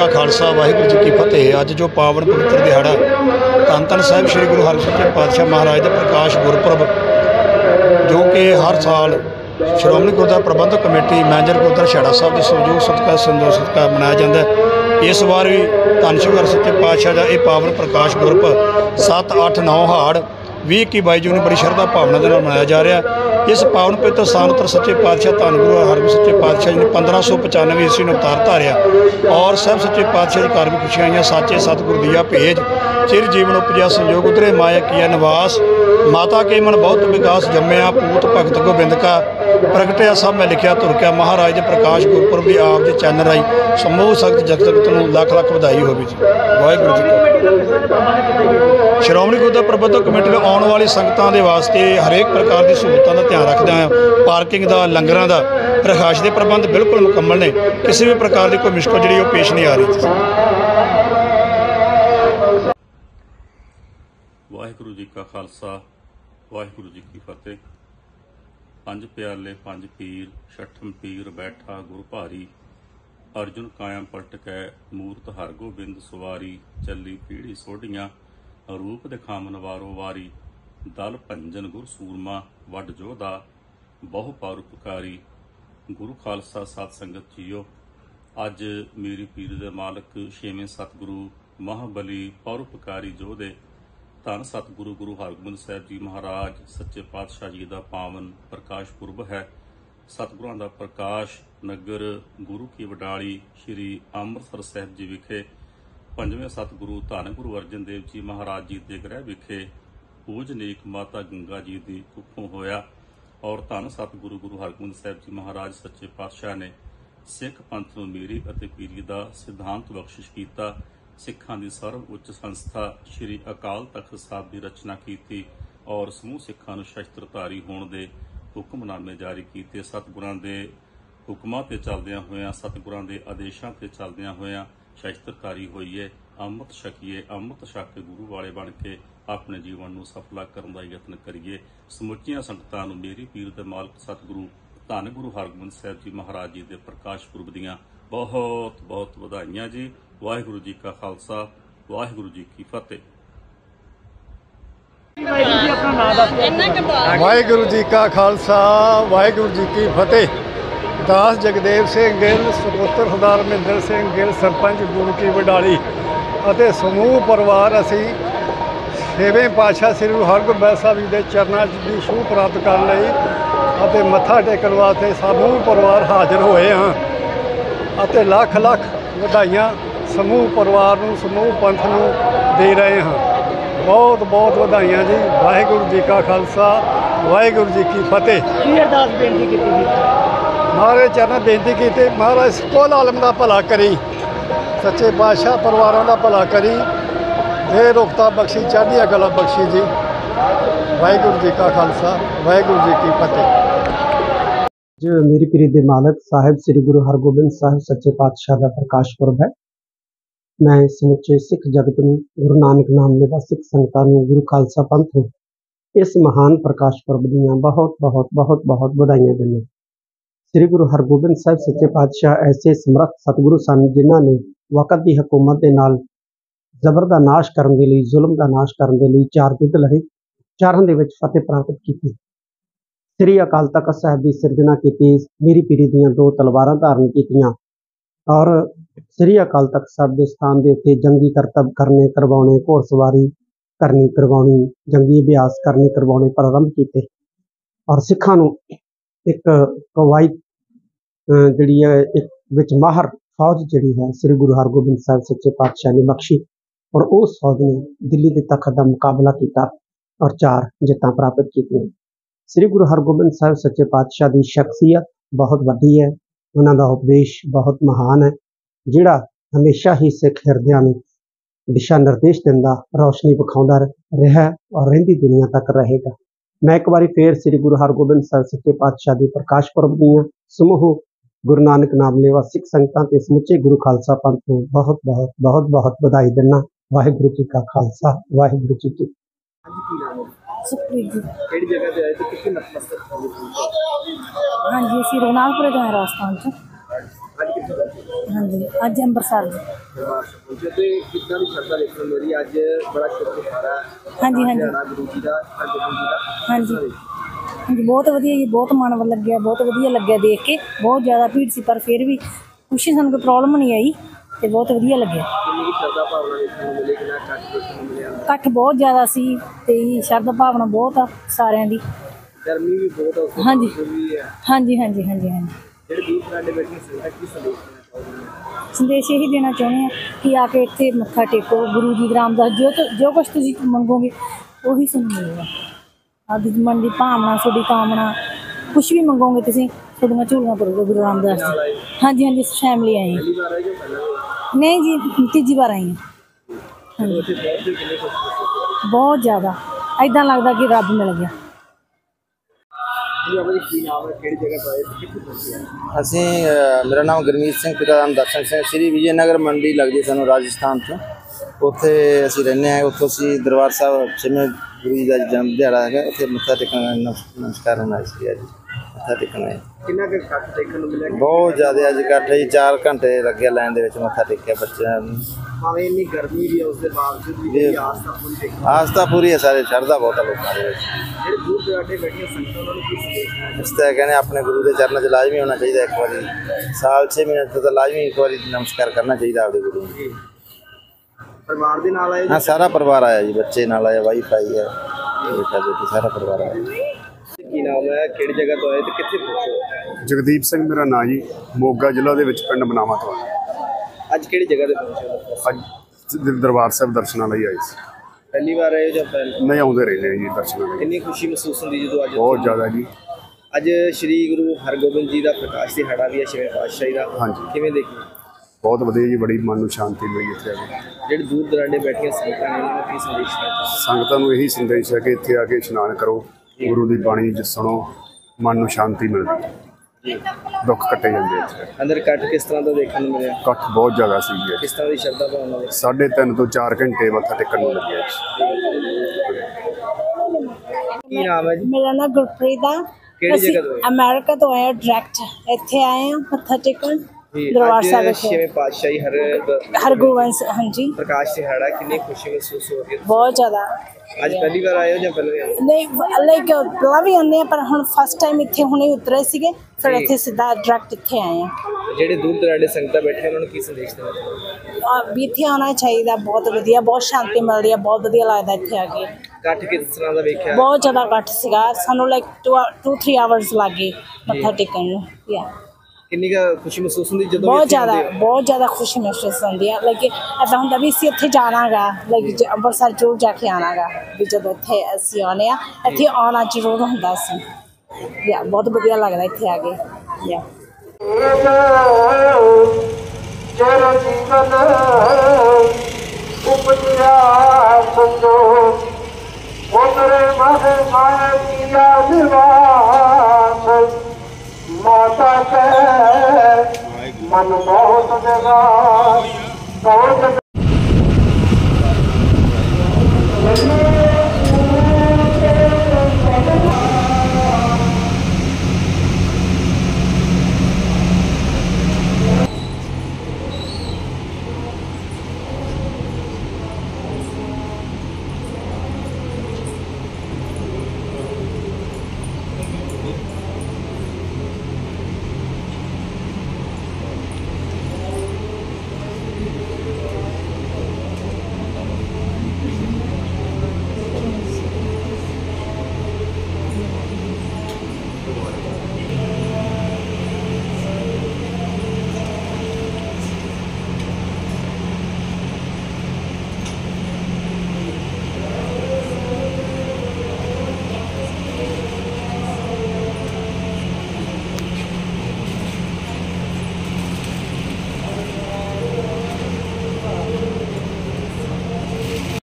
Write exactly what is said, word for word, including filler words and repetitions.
का खालसा वाहिगुरू जी की फतेह। अज जो पावन पवित्र दिहाड़ा धन धन साहिब श्री गुरु हरगोबिंद पातशाह महाराज के प्रकाश गुरपुरब जो कि हर साल श्रोमणी गुरुद्वारा प्रबंधक कमेटी मैनेजर गुरुद्वारा छेड़ा साहब के सहयोग सदका संदोख सदका मनाया जाता है। इस बार भी धन श्री गुरु सच्चे पातशाह का यह पावन प्रकाश गुरपुरब सत्त अठ नौ हाड़ भी इक्की बाई जून बड़ी श्रद्धा भावना के मनाया जा रहा है। इस पावन पवित्र स्थान उत्तर सच्चे पातशाह धन गुरु हरगोबिंद सच्चे पातशाह जी ने पंद्रह सौ पचानवे ईस्वी में अवतार धारिया और सब सच्चे पातशाह जी घर भी खुशियां आईयां। साचे सतगुरु दिया भेज चिर जीवन उपजा संयोग उतरे माया किया निवास माता के मन बहुत विकास जम्मया पूत भगत गोबिंद का प्रगटिया सब मैं लिखिया तुरकिया महाराज के प्रकाश गुरपुरब की आप जी चैनल राही समूह सख्त जगत नूं लख लख बधाई होवे जी। वाहिगुरू जी का श्रोमणी गुरुद्वारा प्रबंधक कमेटी ने आने वाली संगतां दे वास्ते हरेक प्रकार की सहूलतां का ध्यान रखदा है। पार्किंग का लंगरां का रहायश के प्रबंध बिल्कुल मुकम्मल ने। किसी भी प्रकार की कोई मुश्किल जी पेश नहीं आ रही। वाहिगुरू जी का खालसा वाहिगुरू जी की फतेह। पंज प्याले पंज पीर छठम पीर बैठा गुरु भारी अर्जुन कायम पलट कै मूरत हरगोबिंद सवारी चली पीढ़ी सोढ़ियां रूप दिखावन वारो वारी दल भंजन गुर सूरमा वड जोधा बहु परोपकारी। गुरु खालसा सत संगत जीओ, अज मेरी पीर दे मालक छेवें सतगुरु महाबली परोपकारी जोधे धन सतगुरु गुरु हरगोबिंद साहिब जी महाराज सच्चे पातशाह जी का पावन प्रकाश पुरब है। सतगुरां दा प्रकाश नगर गुरु की वडाली श्री अमृतसर साहिब जी विखे पंजवें सतगुरु धन गुरु अर्जन देव जी महाराज जी के गृह विखे पूजनीक माता गंगा जी की कुखों होया और धन सतगुरु गुरु हरगोबिंद साहिब जी महाराज सच्चे पातशाह ने सिख पंथ नूं मीरी अते पीरी का सिद्धांत बख्शिश किया। सिखां की सर्व उच्च संस्था श्री अकाल तख्त साहब की रचना की और समूह सिखां नूं शस्त्रधारी होने के हुक्मनामे जारी किए। सतगुरां दे हुक्मां ते चलदियां होइयां सतगुरां दे आदेशां ते चलदियां होइयां शस्त्रकारी होईए अमृत छकीए अमृत छक के गुरु वाले बन के अपने जीवन नूं सफला करन दा यतन करिए। समुचियां संगतां नूं मेरी पीर दे मालक सतगुरु धन गुरु हरगोबिंद साहिब जी महाराज जी के प्रकाश पुरब दियां बहुत बहुत बधाइयां जी। वाहिगुरू जी का खालसा वाहिगुरू जी की फतेह। वाहिगुरू जी का खालसा वाहिगुरू जी की फतेह। दास जगदेव सिंह गिल सपुत्र सरदार महेंद्र सिंह गिल सरपंच गुरु की वडाली ਅਤੇ ਸਮੂਹ ਪਰਿਵਾਰ ਅਸੀਂ ਛੇਵੇਂ ਪਾਤਸ਼ਾਹ ਸ੍ਰੀ ਗੁਰੂ ਹਰਗੋਬਿੰਦ ਸਾਹਿਬ ਜੀ ਦੇ ਚਰਨਾਂ 'ਚ ਦੀ ਛੂਹ ਪ੍ਰਾਪਤ ਕਰਨ ਲਈ ਅਤੇ ਮੱਥਾ ਟੇਕਣ ਵਾਸਤੇ ਸਮੂਹ ਪਰਿਵਾਰ ਹਾਜ਼ਰ ਹੋਏ ਹਾਂ ਅਤੇ ਲੱਖ ਲੱਖ ਵਧਾਈਆਂ ਸਮੂਹ ਪਰਿਵਾਰ ਨੂੰ ਸਮੂਹ ਪੰਥ ਨੂੰ ਦੇ ਰਹੇ ਹਾਂ। ਬਹੁਤ ਬਹੁਤ ਵਧਾਈਆਂ ਜੀ। ਵਾਹਿਗੁਰੂ ਜੀ ਕਾ ਖਾਲਸਾ ਵਾਹਿਗੁਰੂ ਜੀ ਕੀ ਫਤਿਹ। ਕੀ ਅਰਦਾਸ ਬੇਨਤੀ ਕੀਤੀ ਜੀ? ਮਹਾਰਾਜ ਚਰਨਾਂ ਬੇਨਤੀ ਕੀਤੀ ਮਹਾਰਾਜ ਕੁੱਲ ਆਲਮ ਦਾ ਭਲਾ ਕਰੀ सच्चे पातशाह परिवारों का भला करी दे रुखता बख्शी चढ़दियां गला बख्शी जी। वाहिगुरू जी का खालसा वाहिगुरू जी की फतेह। जो मेरी पीरी दे मालक साहिब श्री गुरु हरगोबिंद साहिब सच्चे पातशाह का प्रकाश पुरब है। मैं समुचे सिख जगत में गुरु नानक नाम लेवा सिख संगतां नूं गुरु खालसा पंथ नूं इस महान प्रकाश पुरब दीयां बहुत बहुत बहुत बहुत बधाइयां दिंदा। श्री गुरु हरगोबिंद साहिब सच्चे पातशाह ऐसे समर्थ सतगुरु सन जिन्हां ने वक़्त की हुकूमत के नाल जबर का नाश करने के लिए जुल्म का नाश करने के लिए चार युद्ध लड़े चारों दे विच फतेह प्राप्त की। श्री अकाल तख्त साहिब की सिरजना की मेरी पीरी दियां दो तलवारां धारण कीतियां और श्री अकाल तख्त साहिब के स्थान के उत्ते जंगी करतब करने करवाने घोड़सवारी करनी करवानी जंगी अभ्यास करने करवाने प्रारंभ किए और सिखां नूं एक कवायद जिहड़ी है एक विच माहर फौज जिहड़ी है श्री गुरु हरगोबिंद साहिब सच्चे पातशाह ने बख्शी और उस फौज ने दिल्ली के तख्त का मुकाबला किया और चार जित्तां प्राप्त की। श्री गुरु हरगोबिंद साहिब सच्चे पातशाह की शख्सियत बहुत वड्डी है। उन्हां दा उपदेश बहुत महान है जिहड़ा हमेशा ही सिख हिरदियां नूं दिशा निर्देश दिंदा रोशनी विखाउंदा रहा और रहिंदी दुनिया तक रहेगा। मैं एक बार फिर श्री गुरु हरगोबिंद साहिब सच्चे पातशाह की प्रकाश पुरब दीयां समूह गुरु नानक नाम लेवा सिख संगतां ते समुचे गुरु खालसा पंथ को बहुत बहुत बहुत बहुत बधाई दिना। वाहिगुरू जी का खालसा वाहिगुरू जी की ਕਿਹੜੀ ਜਗ੍ਹਾ ਤੇ ਆਏ ਤੇ ਕਿੱਥੇ ਨਤਮਸਤਕ ਹੋਏ? ਹਾਂਜੀ ਅਸੀਂ ਰਘੁਨਾਥਪੁਰੇ ਤੋਂ ਆਏ ਰਾਜਸਥਾਨ ਤੋਂ। ਅੱਜ ਕਿੱਥੇ ਹਾਂਜੀ ਅੱਜ ਅੰਮ੍ਰਿਤਸਰ ਜੀ। ਦਰਬਾਰ ਸਾਹਿਬ ਪਹੁੰਚੇ ਤੇ ਕਿੱਦਾਂ ਦੀ ਸ਼ਰਧਾ ਦੇਖਣ ਨੂੰ ਮਿਲੀ ਅੱਜ ਬੜਾ ਸ਼ੁਭ ਦਿਹਾੜਾ ਹੈ। ਹਾਂਜੀ ਹਾਂਜੀ ਦਿਹਾੜਾ ਗੁਰੂ ਜੀ ਦਾ ਹਰਗੋਬਿੰਦ ਜੀ ਦਾ। ਹਾਂਜੀ ਹਾਂਜੀ ਬਹੁਤ ਵਧੀਆ ਜੀ, ਬਹੁਤ ਮਨ ਵੱਲ ਲੱਗਿਆ, ਬਹੁਤ ਵਧੀਆ ਲੱਗਿਆ ਦੇਖ ਕੇ। ਬਹੁਤ ਜ਼ਿਆਦਾ ਭੀੜ ਸੀ ਪਰ ਫਿਰ ਵੀ ਕੁਛ ਸਾਨੂੰ ਕੋਈ ਪ੍ਰੋਬਲਮ ਨਹੀਂ ਆਈ ਤੇ ਬਹੁਤ ਵਧੀਆ ਲੱਗਿਆ। ਕਿੰਨੀ ਕੁ ਸ਼ਰਧਾ ਭਾਵਨਾ ਦੇਖਣ ਨੂੰ ਮਿਲੀ, ਕਿੰਨਾ ਇਕੱਠ ਦੇਖਣ ਨੂੰ ਮਿਲਿਆ। ਇਕੱਠ ਬਹੁਤ ਜ਼ਿਆਦਾ ਸੀ ਤੇ ਸ਼ਰਧਾ ਭਾਵਨਾ ਬਹੁਤ ਆ ਸਾਰਿਆਂ ਦੀ। ਗਰਮੀ ਵੀ ਬਹੁਤ ਆ ਉਸ ਤੋਂ ਹਾਂਜੀ ਬਾਅਦ ਵੀ ਹੈ। ਹਾਂਜੀ ਹਾਂਜੀ ਹਾਂਜੀ ਹਾਂਜੀ ਜਿਹੜੇ ਦੂਰ ਦਰਾਡੇ ਬੈਠੇ ਸੰਗਤਾਂ ਕੀ ਸੰਦੇਸ਼ ਦੇਣਾ ਚਾਹੁੰਦੇ ਨੇ? ਸੰਦੇਸ਼ ਇਹੀ ਦੇਣਾ ਚਾਹੁੰਦੇ ਹਾਂ ਕਿ ਆ ਕੇ ਇੱਥੇ ਮੱਥਾ ਟੇਕੋ, ਗੁਰੂ ਜੀ ਦਾ ਰਾਮਦਾਸ ਜੋ ਤੁ- ਜੋ ਕੁਛ ਤੁਸੀਂ ਮੰਗੋਗੇ ਉਹੀ ਤੁਹਾਨੂੰ ਮਿਲੇਗਾ। ਆਪਦੀ ਮਨ ਦੀ ਭਾਵਨਾ, ਤੁਹਾਡੀ ਕਾਮਨਾ, ਕੁਛ ਵੀ ਮੰਗੋਗੇ ਤੁਸੀਂ, ਤੁਹਾਡੀਆਂ ਝੂਲੀਆਂ ਕਰੂਗਾ ਗੁਰੂ ਰਾਮਦਾਸ ਜੀ। ਹਾਂਜੀ ਹਾਂਜੀ ਫੈਮਿਲੀ ਆਈ ਹਾਂ। ਪਹਿਲੀ ਵਾਰ ਆਏ ਜੋ ਪਹਿਲਾਂ ਵੀ? ਨਹੀਂ ਜੀ ਤੀਜੀ ਵਾਰ ਆਈ ਹਾਂ। ਹਾਂਜੀ ਉੱਥੇ ਬਹੁਤ ਹੀ ਕਿੰਨੇ ਖੁਸ਼ ਬਹੁਤ ਜ਼ਿਆਦਾ ਐਦਾਂ ਲੱਗਦਾ ਕਿ ਰੱਬ ਮਿਲ ਗਿਆ। ਜੀ ਬਾਬਾ ਜੀ ਕੀ ਨਾਮ ਹੈ, ਕਿਹੜੀ ਜਗ੍ਹਾ ਤੋਂ ਆਏ ਤੇ ਕਿੱਥੇ ਪਹੁੰਚੇ ਆ? ਅਸੀਂ ਅ, ਮੇਰਾ ਨਾਮ ਗੁਰਮੀਤ ਸਿੰਘ, ਪਿਤਾ ਨਾਮ ਦਰਸ਼ਨ ਸਿੰਘ। ਸ਼੍ਰੀ ਵਿਜੇ ਨਗਰ ਮੰਡੀ ਲੱਗਦੀ ਸਾਨੂੰ ਰਾਜਸਥਾਨ ਤੋਂ। ਉੱਥੇ ਅਸੀਂ ਰਹਿੰਦੇ ਹਾਂ। ਉੱਥੋਂ ਅਸੀਂ ਦਰਬਾਰ ਸਾਹਿਬ ਛੇਵੇਂ ਗੁਰੂ ਜੀ ਦਾ ਜਨਮ ਦਿਹਾੜਾ ਹੈਗਾ, ਉੱਥੇ ਮੱਥਾ ਟੇਕਣ ਨਮਸਕਾਰ ਹੋਣਾ ਸੀ ਅੱਜ ਮੱਥਾ ਟੇਕਣ ਆਏ। ਕਿੰਨਾ ਕੁ ਇਕੱਠ ਦੇਖਣ ਨੂੰ ਮਿਲਿਆ? ਬਹੁਤ ਜ਼ਿਆਦਾ ਅੱਜ ਇਕੱਠ ਜੀ, ਚਾਰ ਘੰਟੇ ਲੱਗੇ ਲਾਈਨ ਦੇ ਵਿੱਚ ਮੱਥਾ ਟੇਕਿਆ ਬੱਚਿਆਂ ਨੂੰ। ਭਾਵੇਂ ਇੰਨੀ ਗਰਮੀ ਵੀ ਹੈ ਉਸ ਦੇ ਬਾਵਜੂਦ ਵੀ ਜਿਹੜੀ ਆਸਥਾ ਪੂਰੀ ਦੇਖੀ। ਆਸਥਾ ਪੂਰੀ ਹੈ, ਸਾਰੇ ਸ਼ਰਧਾ ਬਹੁਤ ਹੈ ਲੋਕਾਂ ਦੇ ਵਿੱਚ। ਜਿਹੜੇ ਦੂਰ ਦਰਾਡੇ ਬੈਠੀਆਂ ਸੰਗਤਾਂ ਉਹਨਾਂ ਨੂੰ ਕੀ ਸੰਦੇਸ਼ ਦੇਣਾ? ਇਸ ਤਰ੍ਹਾਂ ਕਹਿੰਦੇ ਆਪਣੇ ਗੁਰੂ ਦੇ ਚਰਨਾਂ 'ਚ ਲਾਜ਼ਮੀ ਹੋਣਾ ਚਾਹੀਦਾ ਇੱਕ ਵਾਰੀ, ਸਾਲ ਛੇ ਮਹੀਨੇ ਤੋਂ ਤਾਂ ਲਾਜ਼ਮੀ ਇੱਕ ਵਾਰੀ ਨਮਸਕਾਰ ਕਰਨਾ ਚਾਹੀਦਾ ਆਪਦੇ ਗੁਰੂ ਨੂੰ। ਜੀ ਪਰਿਵਾਰ ਦੇ ਨਾਲ ਆਏ ਹਾਂ ਸਾਰਾ ਪਰਿਵਾਰ ਆਇਆ ਜੀ, ਬੱਚੇ ਨਾਲ ਆਇਆ, ਵਾਈਫ ਆਈ ਹੈ, ਬੇਟਾ ਬੇਟੀ ਸਾਰਾ ਪਰਿਵਾਰ ਆਇਆ। ਕੀ ਨਾਮ ਹੈ, ਕਿਹੜੀ ਜਗ੍ਹਾ ਤੋਂ ਆਏ ਤੇ ਕਿੱਥੇ ਪਹੁੰਚੇ? ਜਗਦੀਪ ਸਿੰਘ ਮੇਰਾ ਨਾਂ ਜੀ, ਮੋਗਾ ਜ਼ਿਲ੍ਹਾ ਦੇ ਵਿੱਚ ਪਿੰਡ ਬਨਾਵਾ ਤੋਂ ਆਇਆ। ਅੱਜ ਕਿਹੜੀ ਜਗ੍ਹਾ ਤੇ ਪਹੁੰਚੇ ਹੋ? ਅੱਜ ਦਰਬਾਰ ਸਾਹਿਬ ਦਰਸ਼ਨਾਂ ਲਈ ਆਏ ਸੀ। ਪਹਿਲੀ ਵਾਰ ਆਏ ਹੋ ਜਾਂ ਪਹਿਲਾਂ? ਨਹੀਂ ਆਉਂਦੇ ਰਹਿੰਦੇ ਆ ਜੀ ਦਰਸ਼ਨਾਂ ਲਈ। ਕਿੰਨੀ ਖੁਸ਼ੀ ਮਹਿਸੂਸ ਹੁੰਦੀ ਜਦੋਂ ਅੱਜ ਬਹੁਤ ਜ਼ਿਆਦਾ ਜੀ। ਅੱਜ ਸ਼੍ਰੀ ਗੁਰੂ ਹਰਗੋਬਿੰਦ ਜੀ ਦਾ ਪ੍ਰਕਾਸ਼ ਦਿਹਾੜਾ ਵੀ ਹੈ, ਛੇਵੇਂ ਪਾਤਸ਼ਾਹੀ ਦਾ। ਹਾਂਜੀ। ਕਿਵੇਂ ਦੇਖੀ? ਬਹੁਤ ਵਧੀਆ ਜੀ, ਬੜੀ ਮਨ ਨੂੰ ਸ਼ਾਂਤੀ ਮਿਲੀ ਇੱਥੇ ਆ ਕੇ। ਜਿਹੜੇ ਦੂਰ ਦਰਾਡੇ ਬੈਠੀਆਂ ਸੰਗਤਾਂ ਨੇ ਉਹਨਾਂ ਨੂੰ ਕੀ ਸੰਦੇਸ਼ ਦੇਣਾ? ਸੰਗਤਾਂ ਨੂੰ ਇਹੀ ਸੰਦੇਸ਼ ਹੈ ਕਿ ਇੱਥੇ ਆ ਕੇ ਇਸ਼ਨਾਨ ਕਰੋ, ਗੁਰੂ ਦੀ ਬਾਣੀ ਜ ਸੁਣੋ, ਮਨ ਨੂੰ ਸ਼ਾਂਤੀ ਮਿਲਦੀ ਹੈ, ਦੁੱਖ ਕੱਟੇ ਜਾਂਦੇ ਇੱਥੇ। ਅੰਦਰ ਇਕੱਠ ਕਿਸ ਤਰ੍ਹਾਂ ਦਾ ਦੇਖਣ ਨੂੰ ਮਿਲਿਆ? ਇਕੱਠ ਬਹੁਤ ਜ਼ਿਆਦਾ ਸੀ ਜੀ। ਕਿਸ ਤਰ੍ਹਾਂ ਦੀ ਸ਼ਰਧਾ ਭਾਵਨਾ ਦੇ? ਸਾਢੇ ਤਿੰਨ ਤੋਂ ਚਾਰ ਘੰਟੇ ਮੱਥਾ ਟੇਕਣ ਨੂੰ ਲੱਗਿਆ ਜੀ। ਕੀ ਨਾਮ ਹੈ ਜੀ? ਮੇਰਾ ਨਾਮ ਗੁਰਪ੍ਰੀਤ ਆ। ਕਿਹੜੀ ਅਸੀਂ ਜਗ੍ਹਾ ਤੋਂ ਆਏ? ਅਮਰੀਕਾ ਤੋਂ ਆਏ ਡਾਇਰੈਕਟ ਇੱਥੇ ਆਏ ਹਾਂ ਮੱਥਾ ਟੇਕਣ ਜੀ, ਦਰਬਾਰ ਅੱਜ ਸਾਹਿਬ ਛੇਵੇਂ ਵਿਖੇ। ਪਾਤਸ਼ਾਹੀ ਹਰ ਹਰਗੋਬਿੰਦ ਸਿੰਘ ਹਾਂਜੀ ਪ੍ਰਕਾਸ਼ ਦਿਹਾੜਾ, ਕਿੰਨੀ ਖੁਸ਼ੀ ਮਹਿਸੂਸ ਹੋ ਰਹੀ ਹੈ? ਬਹੁਤ ਜ਼ਿਆਦਾ। ਅੱਜ ਪਹਿਲੀ ਵਾਰ ਆਏ ਹੋ ਜਾਂ ਪਹਿਲਾਂ ਵੀ ਆਏ? ਨਹੀਂ ਲਾਈਕ ਪਹਿਲਾਂ ਵੀ ਆਉਂਦੇ ਆ ਪਰ ਹੁਣ ਫਸਟ ਟਾਈਮ ਇੱਥੇ ਹੁਣੇ ਉਤਰੇ ਸੀਗੇ, ਫਿਰ ਜੀ। ਇੱਥੇ ਸਿੱਧਾ ਡਾਇਰੈਕਟ ਇੱਥੇ ਆਏ ਆ। ਜਿਹੜੇ ਦੂਰ ਦਰਾਡੇ ਸੰਗਤਾਂ ਬੈਠੇ ਉਹਨਾਂ ਨੂੰ ਕੀ ਸੰਦੇਸ਼ ਦੇਣਾ ਚਾਹੁੰਦੇ? ਆ ਵੀ ਇੱਥੇ ਆਉਣਾ ਚਾਹੀਦਾ, ਬਹੁਤ ਵਧੀਆ, ਬਹੁਤ ਸ਼ਾਂਤੀ ਮਿਲਦੀ ਆ, ਬਹੁਤ ਵਧੀਆ ਲੱਗਦਾ ਇੱਥੇ ਆ ਕੇ। ਇਕੱਠ ਕਿਸ ਤਰ੍ਹਾਂ ਦਾ ਵੇਖਿਆ? ਬਹੁਤ ਜ਼ਿਆਦਾ ਇਕੱਠ ਸੀਗਾ, ਸਾਨੂੰ ਲਾਈਕ ਟੂ ਥ੍ਰੀ ਆਵਰਸ ਲੱਗੇ ਮੱਥਾ ਟੇਕਣ ਨੂੰ। ਯਾ ਕਿੰਨੀ ਕੁ ਖੁਸ਼ੀ ਮਹਿਸੂਸ ਹੁੰਦੀ ਜਦੋਂ ਬਹੁਤ ਇੱਥੇ ਜ਼ਿਆਦਾ ਆਉਂਦੇ ਹੋ? ਬਹੁਤ ਜ਼ਿਆਦਾ ਖੁਸ਼ੀ ਮਹਿਸੂਸ ਹੁੰਦੀ ਆ। ਲਾਈਕ ਇੱਦਾਂ ਹੁੰਦਾ ਵੀ ਅਸੀਂ ਇੱਥੇ ਜਾਣਾ ਗਾ, ਲਾਈਕ ਅੰਮ੍ਰਿਤਸਰ ਜ਼ਰੂਰ ਜਾ ਕੇ ਆਉਣਾ ਗਾ। ਵੀ ਜਦੋਂ ਇੱਥੇ ਅਸੀਂ ਆਉਂਦੇ ਆ, ਇੱਥੇ ਆਉਣਾ ਜ਼ਰੂਰ ਹੁੰਦਾ ਸੀ। ਯਾ ਬਹੁਤ ਵਧੀਆ ਲੱਗਦਾ ਇੱਥੇ ਆ ਕੇ। ਯਾ ਜੇਰਾ ਜੀਵਨ ਉਪਜਿਆ ਸੰਜੋਗ ਉਤਰੇ ਮਹਿ ਮਾਇਆ ਕੀਆ ਨਿਵਾਸ ਮਾਤਾ ਕੈ ਮਨ ਬਹੁਤ ਜਗਾ ਬਹੁਤ